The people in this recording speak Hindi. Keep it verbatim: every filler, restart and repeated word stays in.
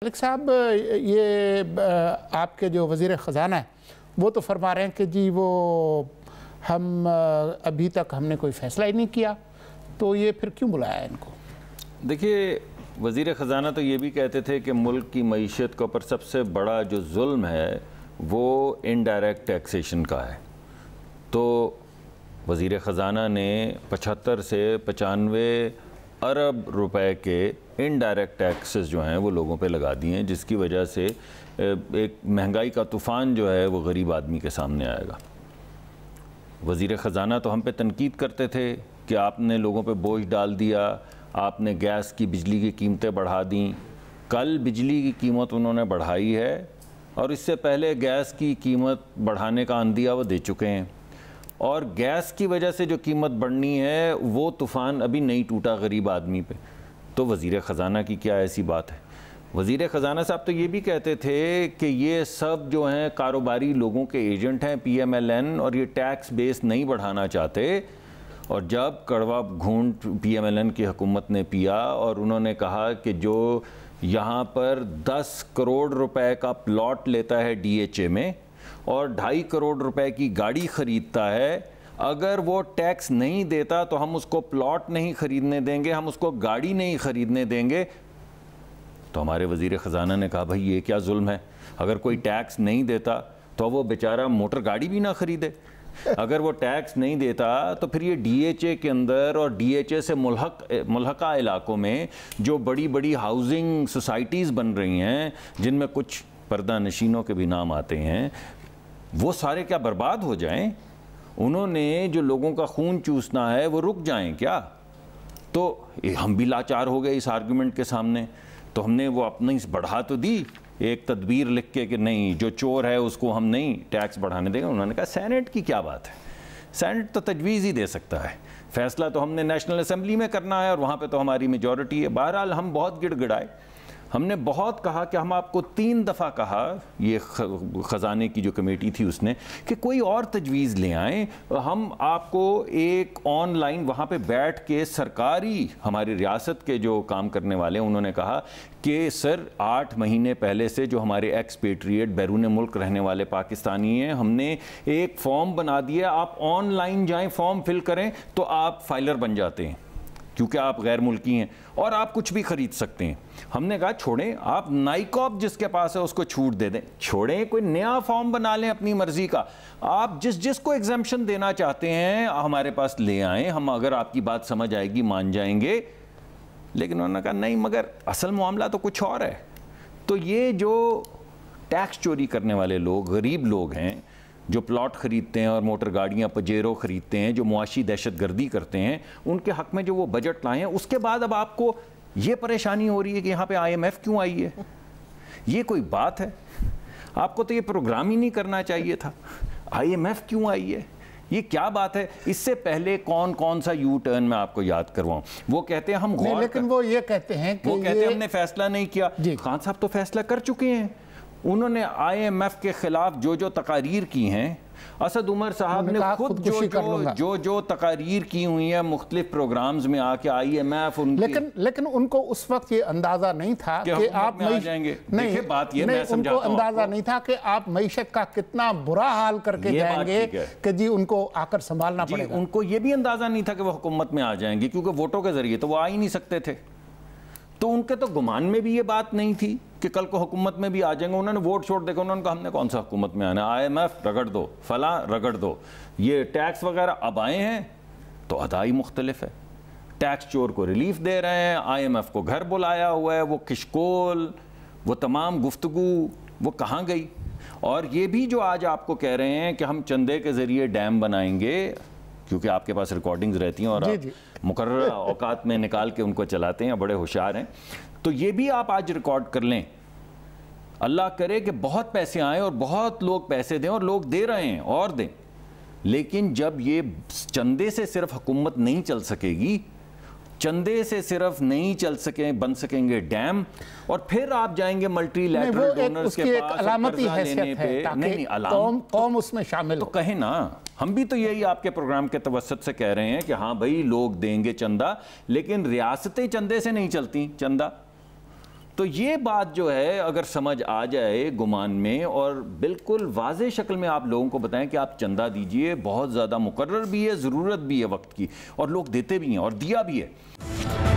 मलिक साहब, ये आपके जो वज़ीर ख़जाना है वो तो फरमा रहे हैं कि जी वो हम अभी तक हमने कोई फ़ैसला ही नहीं किया, तो ये फिर क्यों बुलाया इनको? देखिए, वज़ीर ख़जाना तो ये भी कहते थे कि मुल्क की मईशत के ऊपर सबसे बड़ा जो जुल्म है वो इनडायरेक्ट टैक्सेशन का है। तो वज़ीर ख़जाना ने पचहत्तर से पचानवे अरब रुपए के इनडायरेक्ट टैक्सेस जो हैं वो लोगों पे लगा दिए हैं, जिसकी वजह से एक महंगाई का तूफ़ान जो है वो गरीब आदमी के सामने आएगा। वज़ीर ख़जाना तो हम पे तनकीद करते थे कि आपने लोगों पे बोझ डाल दिया, आपने गैस की बिजली की कीमतें बढ़ा दी। कल बिजली की कीमत उन्होंने बढ़ाई है और इससे पहले गैस की कीमत बढ़ाने का अंदिया वो दे चुके हैं, और गैस की वजह से जो कीमत बढ़नी है वो तूफ़ान अभी नहीं टूटा गरीब आदमी पे। तो वज़ीर ख़जाना की क्या ऐसी बात है? वज़ीर ख़जाना साहब तो ये भी कहते थे कि ये सब जो हैं कारोबारी लोगों के एजेंट हैं, पी एम एल एन, और ये टैक्स बेस नहीं बढ़ाना चाहते। और जब कड़वा घूंट पी एम एल एन की हुकूमत ने पिया और उन्होंने कहा कि जो यहाँ पर दस करोड़ रुपए का प्लॉट लेता है डी एच ए में और ढाई करोड़ रुपए की गाड़ी ख़रीदता है, अगर वो टैक्स नहीं देता तो हम उसको प्लॉट नहीं ख़रीदने देंगे, हम उसको गाड़ी नहीं ख़रीदने देंगे। तो हमारे वज़ीर ख़जाना ने कहा, भाई ये क्या जुल्म है? अगर कोई टैक्स नहीं देता तो वो बेचारा मोटर गाड़ी भी ना ख़रीदे। अगर वो टैक्स नहीं देता तो फिर ये डी एच ए के अंदर और डी एच ए से मुल्हक मुल्हका इलाकों में जो बड़ी बड़ी हाउसिंग सोसाइटीज़ बन रही हैं, जिनमें कुछ पर्दा नशीनों के भी नाम आते हैं, वो सारे क्या बर्बाद हो जाएं? उन्होंने जो लोगों का खून चूसना है वो रुक जाएं क्या? तो हम भी लाचार हो गए इस आर्गुमेंट के सामने। तो हमने वो अपनी बढ़ा तो दी एक तदबीर लिख के कि नहीं, जो चोर है उसको हम नहीं टैक्स बढ़ाने देंगे। उन्होंने कहा सेनेट की क्या बात है, सेनेट तो तजवीज़ ही दे सकता है, फैसला तो हमने नेशनल असम्बली में करना है और वहाँ पे तो हमारी मेजॉरिटी है। बहरहाल हम बहुत गिड़गिड़ाए, हमने बहुत कहा कि हम आपको तीन दफ़ा कहा, ये ख़जाने की जो कमेटी थी उसने, कि कोई और तजवीज़ ले आएँ, हम आपको एक ऑनलाइन वहाँ पे बैठ के सरकारी हमारी रियासत के जो काम करने वाले हैं उन्होंने कहा कि सर आठ महीने पहले से जो हमारे एक्सपेट्रिएट बैरून मुल्क रहने वाले पाकिस्तानी हैं, हमने एक फॉर्म बना दिया, आप ऑनलाइन जाएँ फॉर्म फिल करें तो आप फाइलर बन जाते हैं क्योंकि आप गैर मुल्की हैं और आप कुछ भी खरीद सकते हैं। हमने कहा छोड़ें, आप नाइकॉप जिसके पास है उसको छूट दे दें, छोड़ें, कोई नया फॉर्म बना लें अपनी मर्जी का, आप जिस जिसको एग्जाम्पशन देना चाहते हैं हमारे पास ले आएं, हम अगर आपकी बात समझ आएगी मान जाएंगे। लेकिन उन्होंने कहा नहीं, मगर असल मामला तो कुछ और है। तो ये जो टैक्स चोरी करने वाले लोग गरीब लोग हैं, जो प्लॉट ख़रीदते हैं और मोटर गाड़ियाँ पजेरो ख़रीदते हैं, जो मुआशी दहशत गर्दी करते हैं, उनके हक़ में जो वो बजट लाए हैं, उसके बाद अब आपको ये परेशानी हो रही है कि यहाँ पे आई एम एफ क्यों आई है? ये कोई बात है? आपको तो ये प्रोग्राम ही नहीं करना चाहिए था। आई एम एफ क्यों आई है? ये क्या बात है? इससे पहले कौन कौन सा यू टर्न मैं आपको याद करवाऊं? वो कहते हैं हम गौर, लेकिन वो ये कहते हैं कि वो कहते हैं हमने फैसला नहीं किया। खान साहब तो फैसला कर चुके हैं। उन्होंने आई एम एफ के खिलाफ जो जो तकारीर की हैं, असद उमर साहब ने खुद जो जो जो जो तकारीर की हुई है मुख्तलिफ प्रोग्राम्स में आके आई एम एफ उनकी, लेकिन लेकिन उनको उस वक्त ये अंदाजा नहीं था कि, कि आप में आ जाएंगे। नहीं, बात ये नहीं, मैं समझाता उनको अंदाजा नहीं था कि आप मईशत का कितना बुरा हाल करके जाएंगे कि जी उनको आकर संभालना पड़ेगा। उनको ये भी अंदाजा नहीं था कि वो हुकूमत में आ जाएंगे, क्योंकि वोटों के जरिए तो वो आ ही नहीं सकते थे। तो उनके तो गुमान में भी ये बात नहीं थी कि कल को हुकूमत में भी आ जाएंगे। उन्होंने वोट छोड़ देखा, उन्होंने कहा हमने कौन सा हुकूमत में आना, आई एम एफ रगड़ दो, फला रगड़ दो, ये टैक्स वगैरह अब आए हैं तो अदाई मुख्तलिफ है, टैक्स चोर को रिलीफ दे रहे हैं, आई एम एफ को घर बुलाया हुआ है, वो किशकोल, वो तमाम गुफ्तगू वो कहाँ गई? और ये भी जो आज आपको कह रहे हैं कि हम चंदे के ज़रिए डैम बनाएंगे, क्योंकि आपके पास रिकॉर्डिंग्स रहती हैं और आप मुकर्रर औकात में निकाल के उनको चलाते हैं, बड़े होशियार हैं, तो ये भी आप आज रिकॉर्ड कर लें। अल्लाह करे कि बहुत पैसे आए और बहुत लोग पैसे दें, और लोग दे रहे हैं और दें, लेकिन जब ये चंदे से सिर्फ हुकूमत नहीं चल सकेगी, चंदे से सिर्फ नहीं चल सके बन सकेंगे डैम, और फिर आप जाएंगे मल्टी लैटरल डोनर्स के पास अलामती हैसियत है ताकि नहीं, नहीं, कौम, कौम उसमें शामिल तो कहे ना। हम भी तो यही आपके प्रोग्राम के तवस्सुत से कह रहे हैं कि हाँ भाई लोग देंगे चंदा, लेकिन रियासतें चंदे से नहीं चलती चंदा। तो तो ये बात जो है अगर समझ आ जाए गुमान में और बिल्कुल वाज़ेह शक्ल में आप लोगों को बताएं कि आप चंदा दीजिए, बहुत ज़्यादा मुकर्रर भी है, ज़रूरत भी है वक्त की, और लोग देते भी हैं और दिया भी है।